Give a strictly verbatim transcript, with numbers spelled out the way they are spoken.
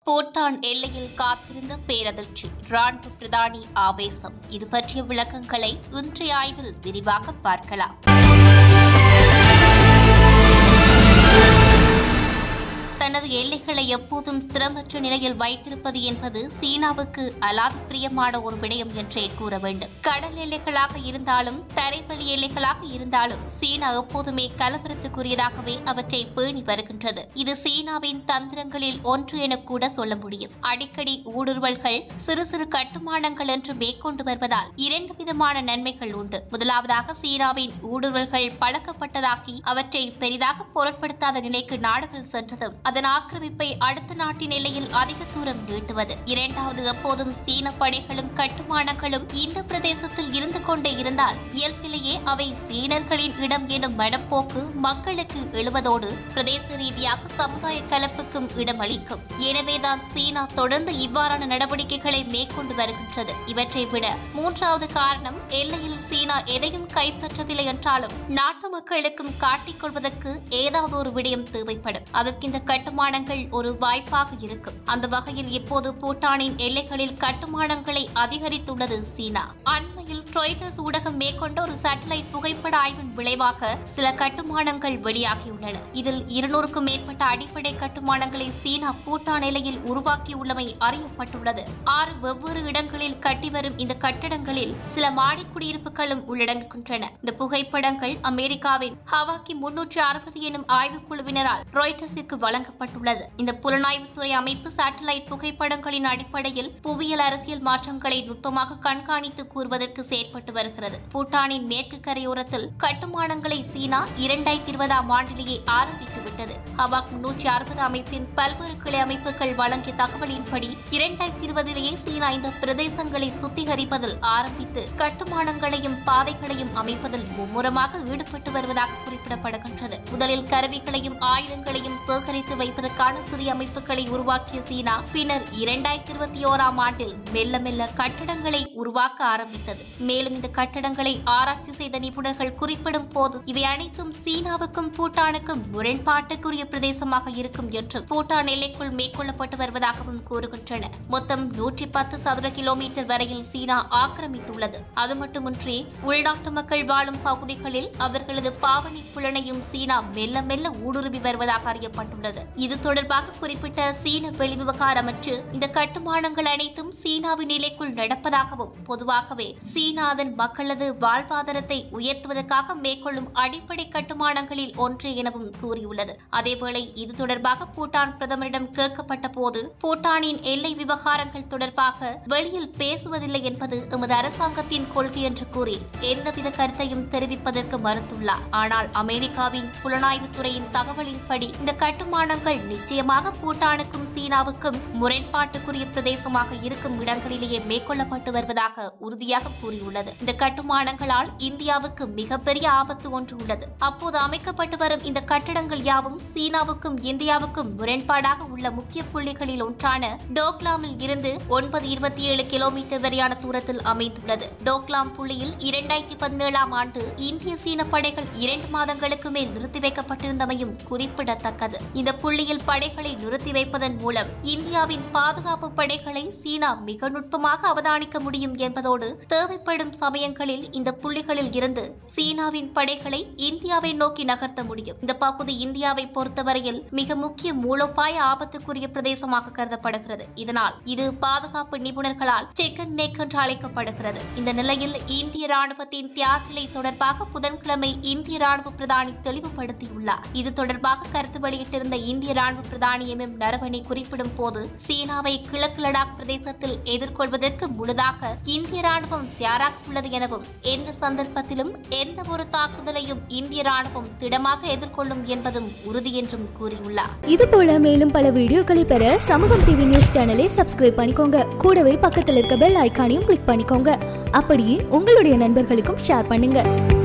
பூட்டான் எல்லையில் காத்திருந்த பேரதிர்ச்சி, ராணுவ பிரதானி ஆவேசம். இது பற்றிய விளக்கங்களை இன்றைய ஆய்வில் விரிவாக பார்க்கலாம். தனது எல்லைகளை எப்போதும் ஸ்திரமற்ற நிலையில் வைத்திருப்பது என்பது சீனாவுக்கு அலாதி பிரியமான ஒரு விடயம் என்றே கூற வேண்டும். கடல் எல்லைகளாக இருந்தாலும் தரைவழி எல்லைகளாக இருந்தாலும் சீனா எப்போதுமே கலவரத்துக்குரியதாகவே அவற்றை பேணி வருகின்றது. இது சீனாவின் தந்திரங்களில் ஒன்று என கூட சொல்ல முடியும். அடிக்கடி ஊடுருவல்கள், சிறு சிறு கட்டுமானங்கள் என்று மேற்கொண்டு வருவதால் இரண்டு விதமான நன்மைகள் உண்டு. முதலாவதாக, சீனாவின் ஊடுருவல்கள் பழக்கப்பட்டதாகி அவற்றை பெரிதாக பொருட்படுத்தாத நிலைக்கு நாடுகள் சென்றதும் அதன் ஆக்கிரமிப்பை அடுத்த நாட்டின் எல்லையில் அதிக தூரம் நீட்டுவது. இரண்டாவது, எப்போதும் சீன படைகளும் கட்டுமானங்களும் இந்த பிரதேசத்தில் இருந்து கொண்டே இருந்தால் இயல்பிலேயே அவை சீனர்களின் இடம் எனும் மனப்போக்கு மக்களுக்கு எழுவதோடு பிரதேச ரீதியாக சமுதாய கலப்புக்கும் இடமளிக்கும். எனவேதான் சீனா தொடர்ந்து இவ்வாறான நடவடிக்கைகளை மேற்கொண்டு வருகின்றது. இவற்றை விட மூன்றாவது காரணம், எல்லையில் சீனா எதையும் கைப்பற்றவில்லை என்றாலும் நாட்டு மக்களுக்கும் காட்டிக் கொள்வதற்கு ஏதாவது ஒரு விடயம் தேவைப்படும். அதற்கு இந்த கட்டுமானங்கள் ஒரு வாய்ப்பாக இருக்கும். அந்த வகையில் இப்போது பூட்டானின் எல்லைகளில் கட்டுமானங்களை அதிகரித்துள்ளது சீனா. அண்மையில் ராய்ட்டர்ஸ் ஊடகம் மேற்கொண்ட ஒரு சேட்டலைட் புகைப்பட ஆய்வின் விளைவாக சில கட்டுமானங்கள் வெளியாகியுள்ளன. இதில் இருநூறுக்கும் மேற்பட்ட அடிப்படை கட்டுமானங்களை சீனா பூட்டான் எல்லையில் உருவாக்கியுள்ளமை அறியப்பட்டுள்ளது. ஆறு வெவ்வேறு இடங்களில் கட்டி வரும் இந்த கட்டடங்களில் சில மாடி குடியிருப்புகளும் உள்ளடங்குகின்றன. இந்த புகைப்படங்கள் அமெரிக்காவின் ஹவாக்கி முன்னூற்றி அறுபது எனும் ஆய்வுக்குழுவினரால் ராய்ட்டர்ஸிற்கு வழங்கப்பட்டுள்ளது. இந்த புலனாய்வுத்துறை அமைப்பு சேட்டலைட் புகைப்படங்களின் அடிப்படையில் புவியியல் அரசியல் மாற்றங்களை நுட்பமாக கண்காணித்து கூறுவதற்கு செயற்பட்டு வருகிறது. பூட்டானின் மேற்கு கரையோரத்தில் கட்டுமானங்களை சீனா இரண்டாயிரத்தி இருபதாம் ஆண்டிலேயே ஆரம்பித்துவிட்டது. ஹவாக் முன்னூற்றி அறுபது அமைப்பின் பல்வேறு கிளை அமைப்புகள் வழங்கிய தகவலின்படி இரண்டாயிரத்தி இருபதிலேயே சீனா இந்த பிரதேசங்களை சுத்திகரிப்பதில் ஆரம்பித்து கட்டுமானங்களையும் பாதைகளையும் அமைப்பதில் மும்முரமாக ஈடுபட்டு வருவதாக குறிப்பிடப்படுகின்றது. முதலில் கருவிகளையும் ஆயுதங்களையும் சேகரித்து வைப்பதற்கான சிறிய அமைப்புகளை உருவாக்கிய சீனா பின்னர் இரண்டாயிரத்தி இருபத்தி ஓராம் ஆண்டில் மெல்ல மெல்ல கட்டடங்களை உருவாக்க ஆரம்பித்தது. மேலும் இந்த கட்டடங்களை ஆராய்ச்சி செய்த நிபுணர்கள் குறிப்பிடும் போது இவை அனைத்தும் சீனாவுக்கும் பூட்டானுக்கும் முரண்பாட்டுக்குரிய பிரதேசமாக இருக்கும் என்றும் பூட்டான் எல்லைக்குள் மேற்கொள்ளப்பட்டு வருவதாகவும் கூறுகின்றனர். மொத்தம் நூற்றி பத்து சதுர கிலோமீட்டர் வரையில் சீனா ஆக்கிரமித்துள்ளது. அது மட்டுமின்றி உள்நாட்டு மக்கள் வாழும் பகுதிகளில் அவர்களது பாவனை புலனையும் சீனா மெல்ல மெல்ல ஊடுருவி வருவதாக அறியப்பட்டுள்ளது. இது தொடர்பாக குறிப்பிட்ட சீன வெளிவிவகார அமைச்சு, இந்த கட்டுமானங்கள் அனைத்தும் சீனாவின் நிலைக்குள் நடப்பதாகவும் பொதுவாகவே சீனா அதன் மக்களது வாழ்வாதாரத்தை உயர்த்துவதற்காக மேற்கொள்ளும் அடிப்படை கட்டுமானங்களில் ஒன்று எனவும் கூறியுள்ளது. அதேவேளை இது தொடர்பாக பூட்டான் பிரதமரிடம் கேட்கப்பட்ட போது பூட்டானின் எல்லை விவகாரங்கள் தொடர்பாக வெளியில் பேசுவதில்லை என்பது எமது அரசாங்கத்தின் கொள்கை என்று கூறி எந்தவித கருத்தையும் தெரிவிப்பதற்கு மறுத்துள்ளார். ஆனால் அமெரிக்காவின் புலனாய்வுத்துறையின் தகவலின்படி இந்த கட்டுமானங்கள் நிச்சயமாக பூட்டானுக்கும் சீனாவுக்கும் முரண்பாட்டுக்குரிய பிரதேசமாக இருக்கும் இடங்களிலேயே மேற்கொள்ளப்பட்டு வருவதாக உறுதியாக கூறியுள்ளது. இந்த கட்டுமானங்களால் இந்தியாவுக்கு மிகப்பெரிய ஆபத்து ஒன்று உள்ளது. அப்போது அமைக்கப்பட்டு வரும் இந்த கட்டடங்கள் யாவும் சீனாவுக்கும் இந்தியாவுக்கும் முரண்பாடாக உள்ள முக்கிய புள்ளிகளில் ஒன்றான டோக்லாமில் இருந்து ஒன்பது இருபத்தி ஏழு கிலோமீட்டர் வரையான தூரத்தில் அமைந்துள்ளது. டோக்லாம் புள்ளியில் இரண்டாயிரத்தி பதினேழாம் ஆண்டு இந்திய சீன படைகள் இரண்டு மாதங்களுக்கு மேல் நிறுத்தி வைக்கப்பட்டிருந்தமையும் குறிப்பிடத்தக்கது. இந்த புள்ளியில் படைகளை நிறுத்தி வைப்பதன் மூலம் இந்தியாவின் பாதுகாப்பு படைகளை சீனா மிக நுட்பமாக அவதானிக்க முடியும் என்பதோடு தேவைப்படும் சமயங்களில் இந்த புள்ளிகளில் இருந்து சீனாவின் படைகளை இந்தியாவை நோக்கி நகர்த்த முடியும். இந்த பகுதி இந்தியாவை பொறுத்தவரையில் மிக முக்கிய மூலோபாய ஆபத்துக்குரிய பிரதேசமாக கருதப்படுகிறது. இதனால் இது பாதுகாப்பு நிபுணர்களால் சிக்கன் நெக் என்று அழைக்கப்படுகிறது. இந்த நிலையில் இந்திய ராணுவத்தின் தியாக நிலை தொடர்பாக புதன்கிழமை இந்திய ராணுவ பிரதானி தெளிவுபடுத்தியுள்ளார். இது தொடர்பாக கருத்து வெளியிட்டிருந்த இந்திய ராணுவ பிரதானி எம் எம் நரவணே குறிப்பிடும் போது, சீனாவை கிழக்கு லடாக் பிரதேசத்தில் எதிர்கொள்வதற்கு முழுதாக இந்திய ராணுவம் தயாராக உள்ளது எனவும் எந்த சந்தர்ப்பத்திலும் எந்த ஒரு தாக்குதலையும் இந்திய ராணுவம் திடமாக எதிர்கொள்ளும் என்பதும் உறுதி என்றும் கூறியுள்ளார். இதுபோல மேலும் பல வீடியோக்களை பெற சமூகம் டிவி நியூஸ் சேனலை சப்ஸ்கிரைப் பண்ணிக்கோங்க. கூடவே பக்கத்தில் இருக்க பெல் ஐகானையும் கிளிக் பண்ணிக்கோங்க. அப்படியே உங்களுடைய நண்பர்களுக்கும் ஷேர் பண்ணுங்க.